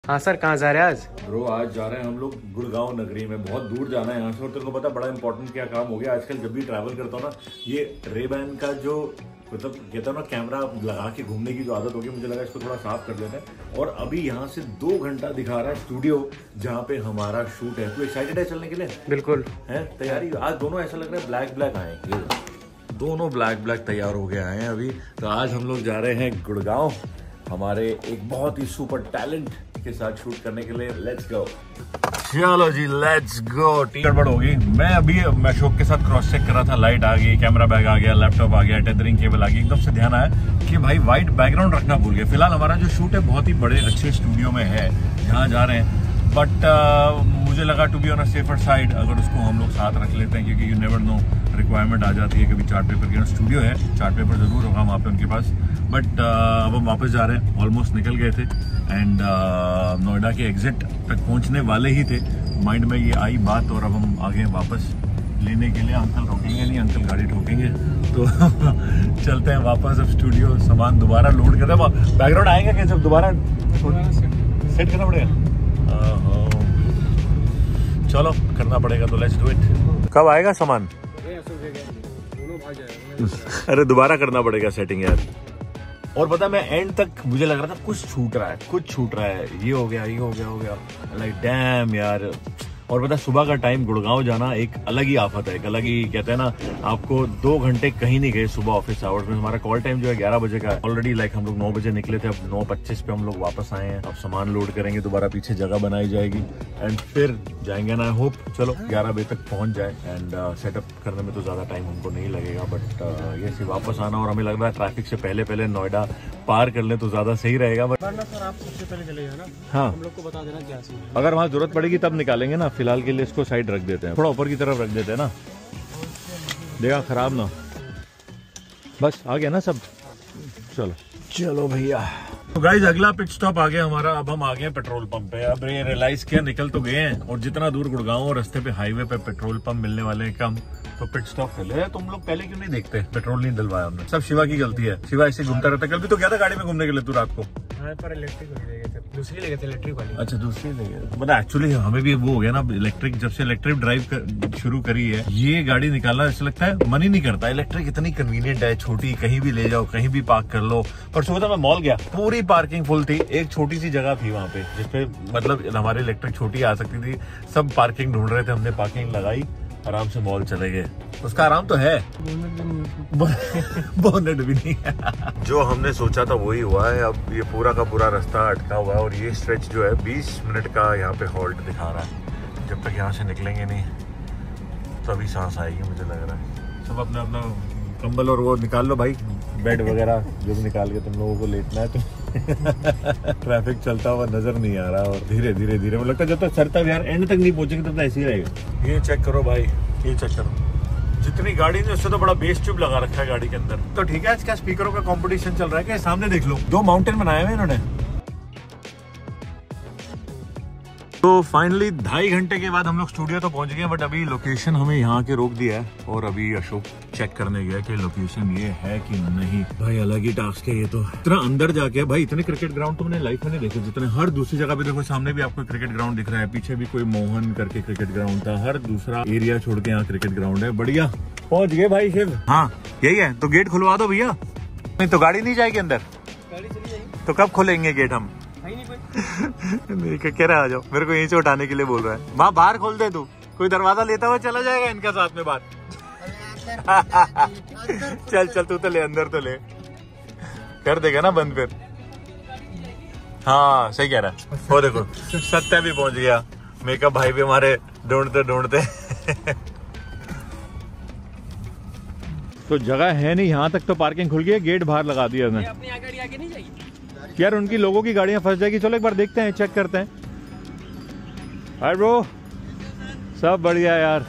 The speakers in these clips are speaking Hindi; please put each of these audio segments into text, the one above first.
हाँ सर, कहाँ जा रहे हैं आज? ब्रो आज जा रहे हैं हम लोग गुड़गांव नगरी में। बहुत दूर जाना है यहाँ से। और तेरे को पता बड़ा इंपॉर्टेंट क्या काम हो गया आजकल जब भी ट्रैवल करता हूँ ना, ये रेबैन का जो मतलब कहता हूँ ना कैमरा लगा के घूमने की जो आदत होगी, मुझे लगा इसको थोड़ा साफ कर देते हैं। और अभी यहाँ से 2 घंटा दिखा रहा है स्टूडियो जहाँ पे हमारा शूट है। तो एक्साइटेड है चलने के लिए? बिल्कुल है तैयारी। आज दोनों ऐसा लग रहा है ब्लैक ब्लैक आए, ये दोनों ब्लैक ब्लैक तैयार हो गए आए हैं अभी। तो आज हम लोग जा रहे हैं गुड़गांव हमारे एक बहुत ही सुपर टैलेंट के साथ शूट करने के लिए। Let's go. चलो जी लेट्स गो। गड़बड़ होगी। मैं अशोक के साथ क्रॉस चेक कर रहा था, लाइट आ गई, कैमरा बैग आ गया, लैपटॉप आ गया, टेथरिंग केबल आ गई। एकदम से ध्यान आया कि भाई व्हाइट बैकग्राउंड रखना भूल गए। फिलहाल हमारा जो शूट है बहुत ही बड़े अच्छे स्टूडियो में है जहाँ जा रहे हैं। बट मुझे लगा to be on a safer side अगर उसको हम लोग साथ रख लेते हैं, क्योंकि यू नेवर नो, रिक्वायरमेंट आ जाती है कभी चार्ट पेपर की। स्टूडियो है, चार्ट पेपर जरूर होगा वहाँ पे उनके पास। बट अब हम वापस जा रहे हैं, ऑलमोस्ट निकल गए थे एंड नोएडा के एग्जिट तक पहुँचने वाले ही थे। माइंड में ये आई बात और अब हम आगे वापस लेने के लिए। अंकल रोकेंगे नहीं, अंकल गाड़ी ठोकेंगे तो चलते हैं वापस अब स्टूडियो। सामान दोबारा लोड करते हैं। बैकग्राउंड आएगा कैसे दोबारा सेट करना पड़ेगा? चलो करना पड़ेगा तो लेट्स डू इट। कब आएगा सामान? अरे दोबारा करना पड़ेगा सेटिंग यार। और पता मैं एंड तक मुझे लग रहा था कुछ छूट रहा है, ये हो गया लाइक डैम यार। और पता सुबह का टाइम गुड़गांव जाना एक अलग ही आफत है, एक अलग ही कहते हैं ना, आपको 2 घंटे कहीं नहीं गए सुबह ऑफिस आवर्स में। हमारा कॉल टाइम जो है 11 बजे का है ऑलरेडी। लाइक हम लोग 9 बजे निकले थे, अब 9:25 पे हम लोग वापस आए हैं। अब सामान लोड करेंगे, दोबारा पीछे जगह बनाई जाएगी एंड फिर जाएंगे ना। आई होप चलो 11 बजे तक पहुंच जाए एंड सेटअप करने में तो ज्यादा टाइम हमको नहीं लगेगा। बट ये सी वापस आना, और हमें लग रहा है ट्रैफिक से पहले नोएडा पार कर ले तो ज्यादा सही रहेगा। बट सर आप सबसे पहले चले जाना, हाँ हम लोग को बता देना क्या सीन है। अगर वहाँ जरूरत पड़ेगी तब निकालेंगे ना। फिलहाल के लिए इसको साइड रख देते हैं, थोड़ा ऊपर की तरफ रख देते हैं ना, देखा खराब ना। बस आ गया ना सब। चलो भैया। तो गाइस अगला पिट स्टॉप आ गया हमारा। अब हम आ गए पेट्रोल पंप पे। अब ये रियलाइज किया निकल तो गए हैं, और जितना दूर गुड़गांव और रास्ते पे हाईवे पे पेट्रोल पंप मिलने वाले हैं कम, तो पिट स्टॉप कर ले। तुम लोग पहले क्यों नहीं देखते? पेट्रोल नहीं डलवाया हमने। सब शिवा की गलती है। शिवा ऐसे घूमता रहता है। कल भी तो गया था गाड़ी में घूमने के लिए तू रात को। पर इलेक्ट्रिक दूसरी ले गए थे, इलेक्ट्रिक वाली। अच्छा दूसरी ले गए। मतलब एक्चुअली हमें भी वो हो गया ना, इलेक्ट्रिक जब से इलेक्ट्रिक ड्राइव शुरू करी है, ये गाड़ी निकालना ऐसा लगता है मन ही नहीं करता। इलेक्ट्रिक इतनी कन्वीनियंट है, छोटी, कहीं भी ले जाओ, कहीं भी पार्क कर लो। और सुबह मैं मॉल गया, पूरी पार्किंग फुल थी। एक छोटी सी जगह थी वहां पे जिसपे मतलब हमारी इलेक्ट्रिक छोटी आ सकती थी। सब पार्किंग ढूंढ रहे थे, हमने पार्किंग लगाई, आराम से मॉल चले गए। उसका आराम तो है, बोनेट भी नहीं है। जो हमने सोचा था वही हुआ है। अब ये पूरा का पूरा रास्ता अटका हुआ है और ये स्ट्रेच जो है 20 मिनट का यहाँ पे हॉल्ट दिखा रहा है। जब तक यहाँ से निकलेंगे नहीं तभी सांस आएगी मुझे लग रहा है। सब अपना अपना कंबल और वो निकाल लो भाई, बेड वगैरह जो भी निकाल के तुम लोगों को लेटना है। तो ट्रैफिक चलता हुआ नजर नहीं आ रहा, और धीरे धीरे मुझे लगता है जब तक सर तक यार एंड तक नहीं पहुंचेंगे तब तक ऐसे ही रहेगा। ये चेक करो भाई, ये चेक करो, जितनी गाड़ी ने उससे तो बड़ा बेस ट्यूब लगा रखा है गाड़ी के अंदर। तो ठीक है, इसका स्पीकरों का कंपटीशन चल रहा है। क्या सामने देख लो, 2 माउंटेन बनाए हुए इन्होंने। तो फाइनली 2.5 घंटे के बाद हम लोग स्टूडियो तो पहुंच गए, बट अभी लोकेशन हमें यहाँ के रोक दिया है और अभी अशोक चेक करने गया कि लोकेशन ये है कि नहीं। भाई अलग ही टास्क है ये तो। इतना अंदर जाके भाई, इतने क्रिकेट ग्राउंड तो मैंने लाइफ में नहीं देखे जितने। हर दूसरी जगह पे देखो, सामने भी आपको क्रिकेट ग्राउंड दिख रहा है, पीछे भी कोई मोहन करके क्रिकेट ग्राउंड था। हर दूसरा एरिया छोड़ के यहाँ क्रिकेट ग्राउंड है। बढ़िया पहुंच गए भाई शिव। हाँ यही है, तो गेट खुलवा दो भैया। नहीं तो गाड़ी नहीं जाएगी अंदर। गाड़ी चली जाएगी तो कब खोलेंगे गेट? हम नहीं कह रहा आ जाओ, मेरे को यहीं से उठाने के लिए बोल रहा है। वहाँ बाहर खोल दे तू, कोई दरवाजा लेता हुआ चला जाएगा इनका साथ में बात। चल तू तो ले, अंदर तो ले, कर देगा ना बंद फिर। हाँ सही कह रहा है। वो देखो सत्या भी पहुंच गया, मेकअप भाई भी हमारे ढूंढते तो जगह है नहीं, यहाँ तक तो पार्किंग खुल गई है, गेट बाहर लगा दिया उसने। अपनी गाड़ी आगे नहीं जाएगी यार, उनकी लोगों की गाड़ियां फंस जाएगी। चलो एक बार देखते हैं, चेक करते हैं। हाय ब्रो, सब बढ़िया यार।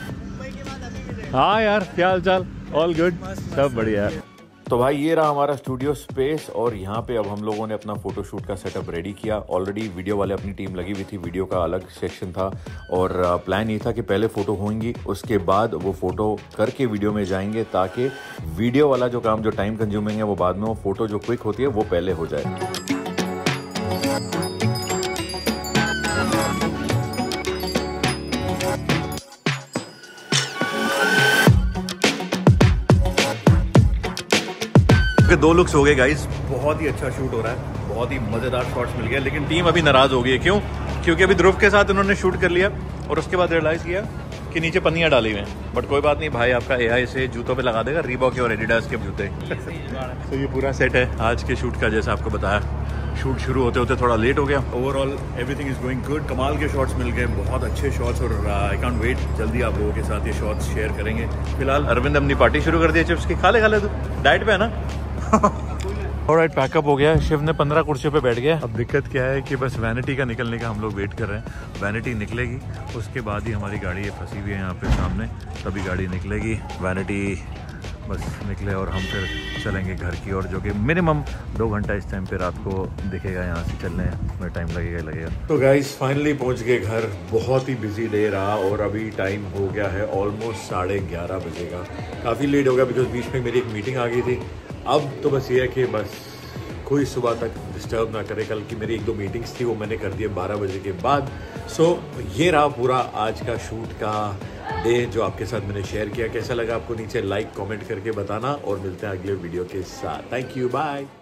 हाँ यार, क्या हाल चाल? ऑल गुड, सब बढ़िया है। तो भाई ये रहा हमारा स्टूडियो स्पेस, और यहाँ पे अब हम लोगों ने अपना फोटोशूट का सेटअप रेडी किया। ऑलरेडी वीडियो वाले अपनी टीम लगी हुई थी, वीडियो का अलग सेक्शन था, और प्लान ये था कि पहले फोटो होंगी, उसके बाद वो फोटो करके वीडियो में जाएंगे, ताकि वीडियो वाला जो काम जो टाइम कंज्यूमिंग है वो बाद में, वो फोटो जो क्विक होती है वो पहले हो जाए। 2 लुक्स हो गए गाइस, बहुत ही अच्छा शूट हो रहा है, बहुत ही मज़ेदार शॉट्स मिल गए। लेकिन टीम अभी नाराज़ हो गई है, क्यों? क्योंकि अभी ध्रुव के साथ इन्होंने शूट कर लिया और उसके बाद रियलाइज़ किया कि नीचे पन्नियाँ डाली हुई हैं। बट कोई बात नहीं, भाई आपका AI से जूतों पे लगा देगा, रीबॉक और एडिडास के जूते। तो ये पूरा सेट है आज के शूट का, जैसा आपको बताया। शूट शुरू होते होते थोड़ा लेट हो गया। Overall everything is going good, कमाल के शॉट्स मिल गए, बहुत अच्छे शॉट्स, और आई कांट वेट, जल्दी आप लोगों के साथ ये शॉट्स शेयर करेंगे। फिलहाल अरविंद अपनी पार्टी शुरू कर दी है चिप्स की। खा ले तू, डाइट पे है ना? ऑलराइट, पैकअप हो गया। शिव ने 15 कुर्सियों पे बैठ गया। अब दिक्कत क्या है कि बस वैनिटी का निकलने का हम लोग वेट कर रहे हैं। वैनिटी निकलेगी, उसके बाद ही हमारी गाड़ी ये फंसी हुई है यहाँ पे सामने, तभी गाड़ी निकलेगी। वैनिटी बस निकले और हम फिर चलेंगे घर की ओर, जो कि मिनिमम 2 घंटा इस टाइम पे रात को दिखेगा। यहाँ से चलने में टाइम लगेगा। तो गाइस फाइनली पहुँच गए घर। बहुत ही बिजी डे रहा और अभी टाइम हो गया है ऑलमोस्ट 11:30 बजे का। काफ़ी लेट हो गया बिकॉज बीच में मेरी एक मीटिंग आ गई थी। अब तो बस ये है कि बस कोई सुबह तक डिस्टर्ब ना करे। कल की मेरी 1-2 मीटिंग्स थी, वो मैंने कर दिए 12 बजे के बाद। सो ये रहा पूरा आज का शूट का डे जो आपके साथ मैंने शेयर किया। कैसा लगा आपको नीचे लाइक कमेंट करके बताना, और मिलते हैं अगले वीडियो के साथ। Thank you, bye.